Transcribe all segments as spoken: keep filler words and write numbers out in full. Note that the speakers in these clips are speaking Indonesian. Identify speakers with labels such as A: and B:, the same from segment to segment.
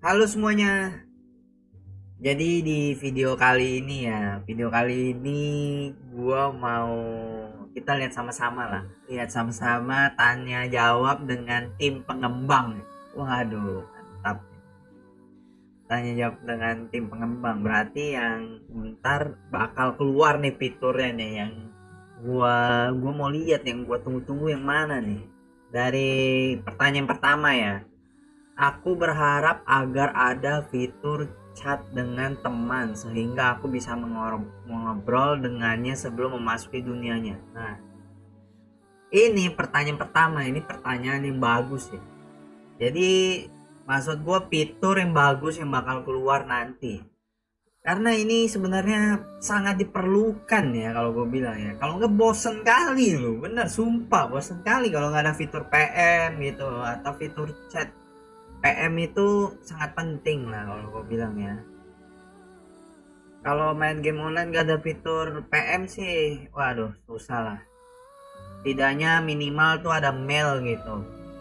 A: Halo semuanya. Jadi di video kali ini ya, video kali ini gua mau kita lihat sama-sama lah. Lihat sama-sama tanya jawab dengan tim pengembang. Waduh, mantap. Tanya jawab dengan tim pengembang berarti yang ntar bakal keluar nih fiturnya nih yang gua gua mau lihat yang gua tunggu-tunggu yang mana nih. Dari pertanyaan pertama ya. Aku berharap agar ada fitur chat dengan teman sehingga aku bisa mengobrol dengannya sebelum memasuki dunianya. Nah, ini pertanyaan pertama, ini pertanyaan yang bagus ya. Jadi, maksud gue fitur yang bagus yang bakal keluar nanti. Karena ini sebenarnya sangat diperlukan ya kalau gue bilang ya. Kalau nggak bosen kali loh, bener sumpah bosen kali kalau nggak ada fitur P M gitu atau fitur chat. P M itu sangat penting lah kalau gue bilang ya. Kalau main game online gak ada fitur P M sih, waduh susah lah. Tidaknya minimal tuh ada mail gitu.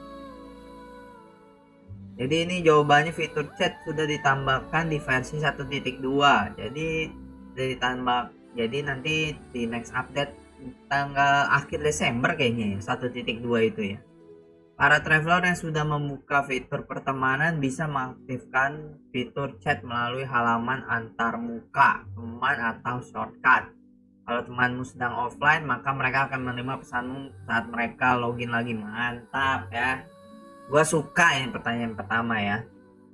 A: Jadi ini jawabannya fitur chat sudah ditambahkan di versi satu titik dua. Jadi ditambah, jadi nanti di next update tanggal akhir Desember kayaknya ya satu titik dua itu ya. Para traveler yang sudah membuka fitur pertemanan bisa mengaktifkan fitur chat melalui halaman antar muka, teman atau shortcut. Kalau temanmu sedang offline, maka mereka akan menerima pesanmu saat mereka login lagi. Mantap ya. Gua suka yang pertanyaan pertama ya.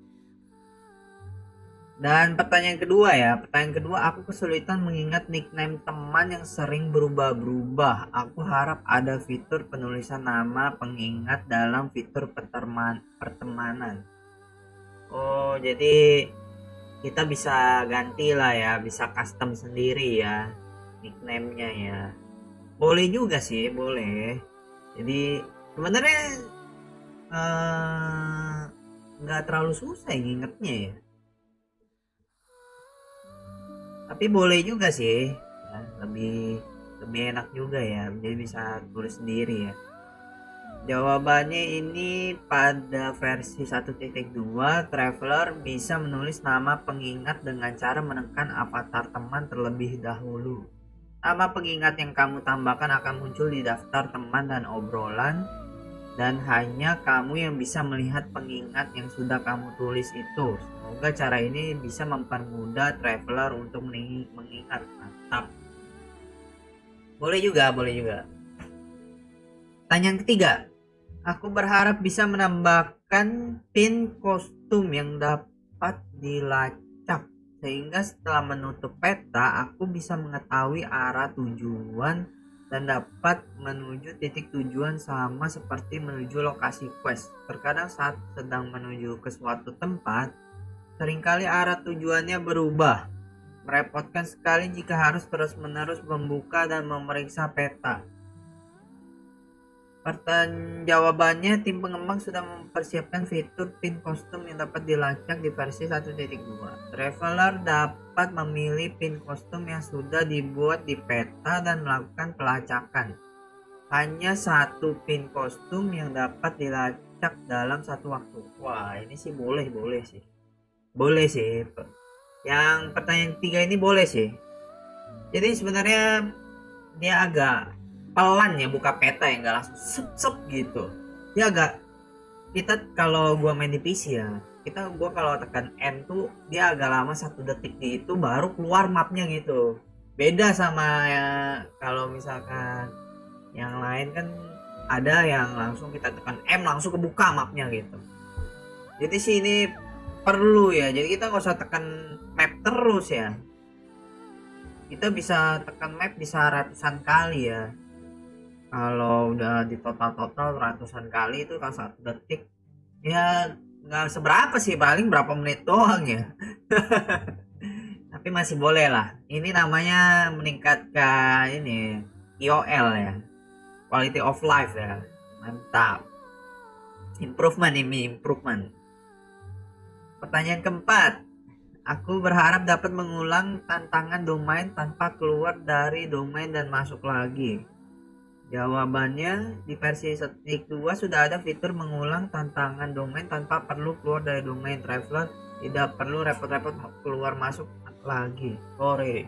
A: Dan pertanyaan kedua ya, pertanyaan kedua, aku kesulitan mengingat nickname teman yang sering berubah-berubah. Aku harap ada fitur penulisan nama pengingat dalam fitur perteman pertemanan. Oh, jadi kita bisa ganti lah ya, bisa custom sendiri ya nickname-nya ya. Boleh juga sih, boleh. Jadi sebenarnya eh, nggak terlalu susah ngingetnya ya. Tapi boleh juga sih ya, lebih lebih enak juga ya, jadi bisa tulis sendiri ya. Jawabannya ini pada versi satu titik dua, traveler bisa menulis nama pengingat dengan cara menekan avatar teman terlebih dahulu. Nama pengingat yang kamu tambahkan akan muncul di daftar teman dan obrolan, dan hanya kamu yang bisa melihat pengingat yang sudah kamu tulis itu. Semoga cara ini bisa mempermudah traveler untuk mengingat. Mantap. Boleh juga, boleh juga. Pertanyaan ketiga. Aku berharap bisa menambahkan pin kostum yang dapat dilacak sehingga setelah menutup peta aku bisa mengetahui arah tujuan dan dapat menuju titik tujuan sama seperti menuju lokasi quest. Terkadang saat sedang menuju ke suatu tempat, seringkali arah tujuannya berubah. Merepotkan sekali jika harus terus-menerus membuka dan memeriksa peta. Pertanyaan jawabannya, tim pengembang sudah mempersiapkan fitur pin kostum yang dapat dilacak di versi satu titik dua. Traveler dapat memilih pin kostum yang sudah dibuat di peta dan melakukan pelacakan. Hanya satu pin kostum yang dapat dilacak dalam satu waktu. Wah, ini sih boleh, boleh sih. Boleh sih. Yang pertanyaan tiga ini boleh sih. Jadi sebenarnya dia agak pelan ya buka peta ya, nggak langsung sep sep gitu. Dia agak, kita kalau gua main di P C ya, kita gua kalau tekan N tuh dia agak lama satu detik itu baru keluar mapnya gitu. Beda sama ya kalau misalkan yang lain kan ada yang langsung kita tekan M langsung kebuka mapnya gitu. Jadi sih ini perlu ya, jadi kita nggak usah tekan map terus ya. Kita bisa tekan map bisa ratusan kali ya. Kalau udah di total-total ratusan kali itu kalau satu detik ya nggak seberapa sih, paling berapa menit doang ya. Tapi masih boleh lah, ini namanya meningkatkan ini Q O L ya, quality of life ya. Mantap, improvement ini improvement. Pertanyaan keempat, aku berharap dapat mengulang tantangan domain tanpa keluar dari domain dan masuk lagi. Jawabannya, di versi satu titik dua sudah ada fitur mengulang tantangan domain tanpa perlu keluar dari domain. Traveler tidak perlu repot-repot keluar masuk lagi. Sore.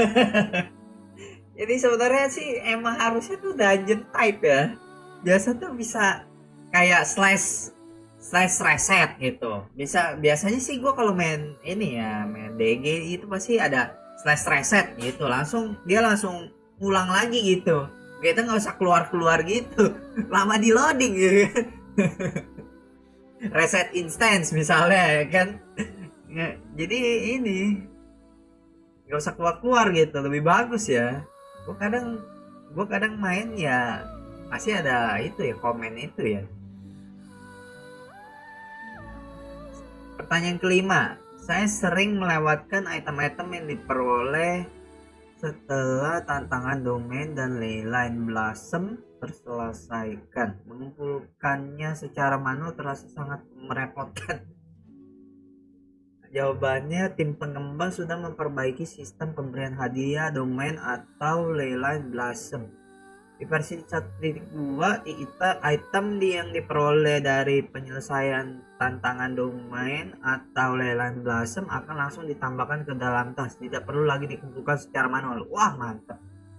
A: Jadi sebenarnya sih emang harusnya tuh dungeon type ya. Biasa tuh bisa kayak slash slash reset gitu. Bisa biasanya sih gue kalau main ini ya, main D G itu pasti ada slash reset gitu. Langsung dia langsung ulang lagi gitu. Kita nggak usah keluar-keluar gitu. Lama di loading gitu. Reset instance misalnya ya kan. Jadi ini nggak usah keluar-keluar gitu, lebih bagus ya. Gue kadang gue kadang main ya pasti ada itu ya, komen itu ya. Pertanyaan kelima, saya sering melewatkan item-item yang diperoleh setelah tantangan domain dan Leyline Blossom terselesaikan. Mengumpulkannya secara manual terasa sangat merepotkan. Jawabannya, tim pengembang sudah memperbaiki sistem pemberian hadiah domain atau Leyline Blossom. Di versi satu titik dua, item yang diperoleh dari penyelesaian tantangan domain atau Leyline Blossom akan langsung ditambahkan ke dalam tas. Tidak perlu lagi dikumpulkan secara manual. Wah, mantap.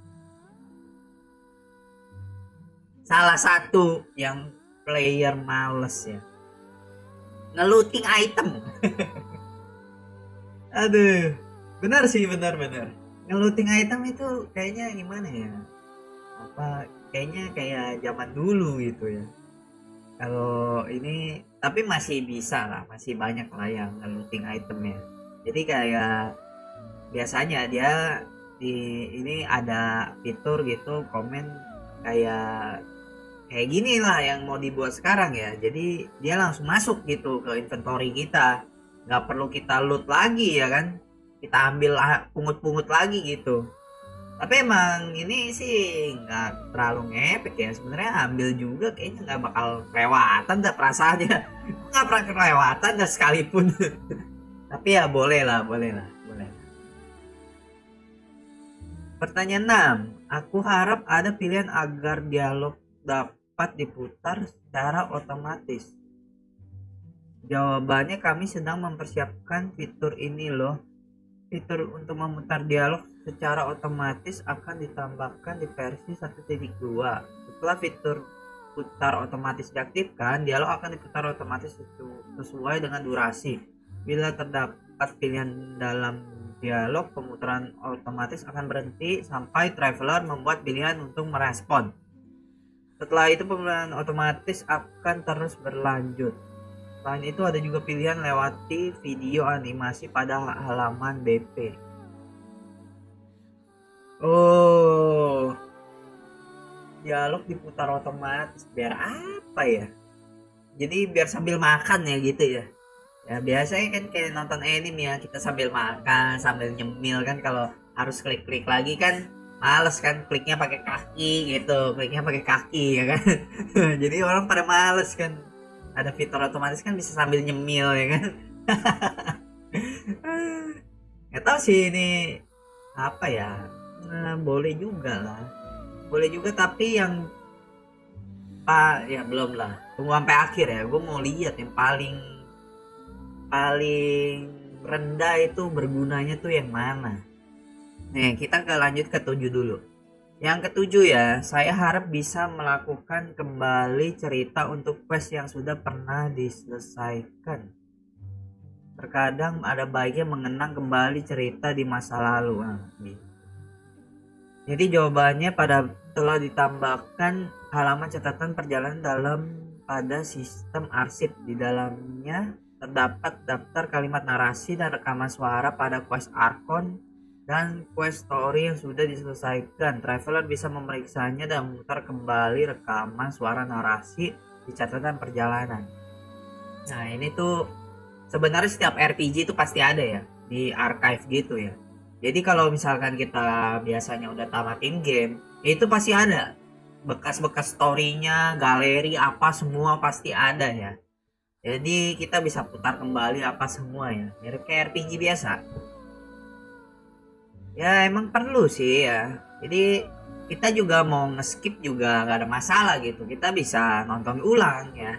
A: Salah satu yang player males ya, ngeluting item. Aduh, benar sih, benar-benar. Ngeluting item itu kayaknya gimana ya? Apa kayaknya kayak zaman dulu gitu ya. Kalau ini tapi masih bisa lah, masih banyak lah yang ngeluting itemnya. Jadi kayak biasanya dia di ini ada fitur gitu komen kayak kayak gini lah yang mau dibuat sekarang ya. Jadi dia langsung masuk gitu ke inventory kita. Nggak perlu kita loot lagi ya kan, kita ambil pungut-pungut lagi gitu. Tapi emang ini sih nggak terlalu ngepek ya sebenarnya, ambil juga kayaknya nggak bakal kelewatan dah perasaannya. Nggak pernah kelewatan dah sekalipun. Tapi ya boleh lah, boleh lah, boleh. Pertanyaan enam, aku harap ada pilihan agar dialog dapat diputar secara otomatis. Jawabannya, kami sedang mempersiapkan fitur ini loh. Fitur untuk memutar dialog secara otomatis akan ditambahkan di versi satu titik dua. Setelah fitur putar otomatis diaktifkan, dialog akan diputar otomatis sesuai dengan durasi. Bila terdapat pilihan dalam dialog, pemutaran otomatis akan berhenti sampai traveler membuat pilihan untuk merespon. Setelah itu pemutaran otomatis akan terus berlanjut. Selain itu ada juga pilihan lewati video animasi pada halaman B P. Oh, dialog diputar otomatis biar apa ya? Jadi biar sambil makan ya gitu ya. Ya biasanya kan kayak nonton anime ya, kita sambil makan, sambil nyemil kan, kalau harus klik-klik lagi kan males kan, kliknya pakai kaki gitu, kliknya pakai kaki ya kan. Jadi orang pada males kan. Ada fitur otomatis kan bisa sambil nyemil ya kan. Nggak tahu sih ini apa ya. Nah, boleh juga lah, boleh juga, tapi yang pak ya belum lah, tunggu sampai akhir ya. Gue mau lihat yang paling paling rendah itu bergunanya tuh yang mana. Nih kita ke lanjut ke tujuh dulu. Yang ketujuh ya, saya harap bisa melakukan kembali cerita untuk quest yang sudah pernah diselesaikan. Terkadang ada baiknya mengenang kembali cerita di masa lalu. Nah, gitu. Jadi jawabannya, pada telah ditambahkan halaman catatan perjalanan dalam pada sistem arsip. Di dalamnya terdapat daftar kalimat narasi dan rekaman suara pada quest Arkon dan quest story yang sudah diselesaikan. Traveler bisa memeriksanya dan memutar kembali rekaman suara narasi di catatan perjalanan. Nah ini tuh sebenarnya setiap R P G itu pasti ada ya di archive gitu ya. Jadi kalau misalkan kita biasanya udah tamatin game, itu pasti ada bekas-bekas storynya, galeri apa semua pasti ada ya. Jadi kita bisa putar kembali apa semua ya, mirip kayak R P G biasa. Ya emang perlu sih ya. Jadi kita juga mau nge-skip juga nggak ada masalah gitu, kita bisa nonton ulang ya.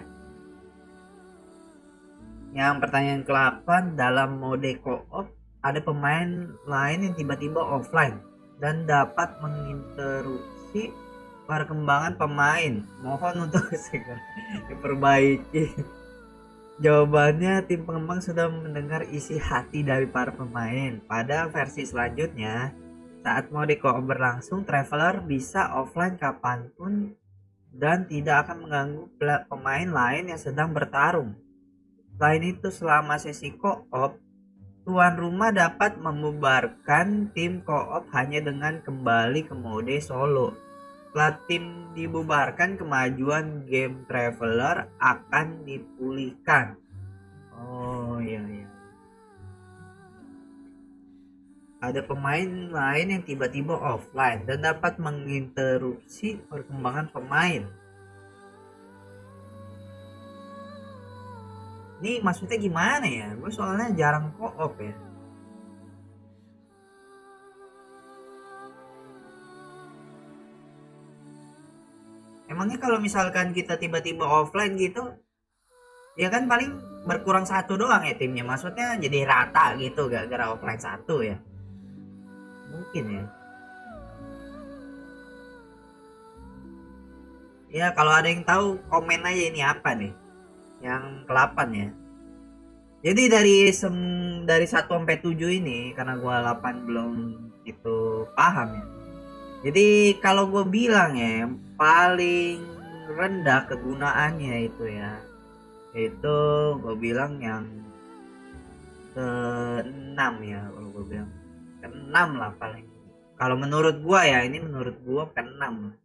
A: Yang pertanyaan ke delapan, dalam mode co-op ada pemain lain yang tiba-tiba offline dan dapat menginterupsi perkembangan pemain. Mohon untuk segera diperbaiki. Jawabannya, tim pengembang sudah mendengar isi hati dari para pemain. Pada versi selanjutnya, saat mode co-op berlangsung, Traveler bisa offline kapanpun dan tidak akan mengganggu pemain lain yang sedang bertarung. Selain itu, selama sesi co-op, tuan rumah dapat membubarkan tim co-op hanya dengan kembali ke mode solo. Setelah tim dibubarkan, kemajuan game Traveler akan dipulihkan. Oh iya iya. Ada pemain lain yang tiba-tiba offline dan dapat menginterupsi perkembangan pemain. Ini maksudnya gimana ya? Gue soalnya jarang co-op ya. Emangnya kalau misalkan kita tiba-tiba offline gitu, ya kan paling berkurang satu doang ya timnya. Maksudnya jadi rata gitu gara-gara offline satu ya. Mungkin ya. Ya kalau ada yang tahu komen aja ini apa nih. Yang ke delapan ya. Jadi dari sem dari satu sampai tujuh ini, karena gua delapan belum itu paham ya. Jadi kalau gue bilang ya, yang paling rendah kegunaannya itu ya, itu gue bilang yang ke enam ya, kalau gue bilang ke enam lah paling. Kalau menurut gue ya, ini menurut gue ke enam.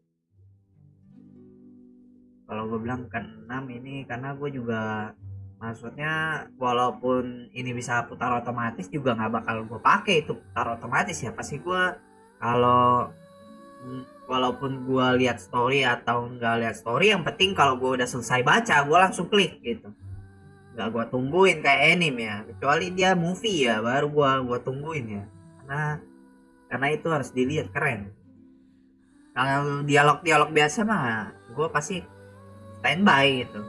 A: Kalau gue bilang ke enam ini karena gue juga, maksudnya walaupun ini bisa putar otomatis juga nggak bakal gue pakai itu putar otomatis ya. Pasti gue kalau walaupun gue lihat story atau nggak lihat story, yang penting kalau gue udah selesai baca gue langsung klik gitu, nggak gue tungguin kayak anime ya, kecuali dia movie ya baru gue gue tungguin ya, karena karena itu harus dilihat keren. Kalau dialog-dialog biasa mah gue pasti standby gitu.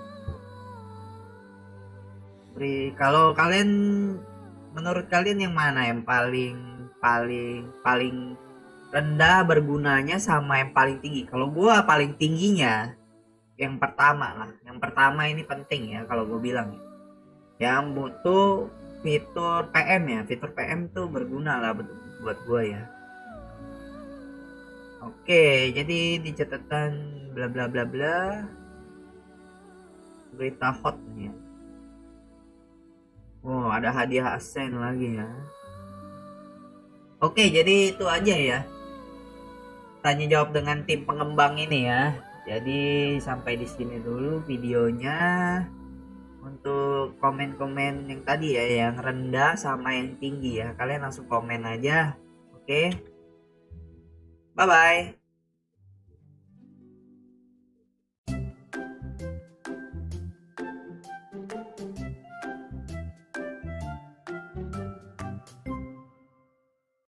A: Kalau kalian, menurut kalian yang mana yang paling paling paling rendah bergunanya sama yang paling tinggi? Kalau gue paling tingginya yang pertama lah. Yang pertama ini penting ya kalau gue bilang ya. Yang butuh fitur P M ya. Fitur P M tuh berguna lah buat gue ya. Oke, jadi di catatan bla bla bla bla, berita hot nih ya. Oh, ada hadiah Ascend lagi ya. Oke, jadi itu aja ya, tanya jawab dengan tim pengembang ini ya. Jadi sampai di sini dulu videonya. Untuk komen-komen yang tadi ya, yang rendah sama yang tinggi ya, kalian langsung komen aja. Oke, bye bye.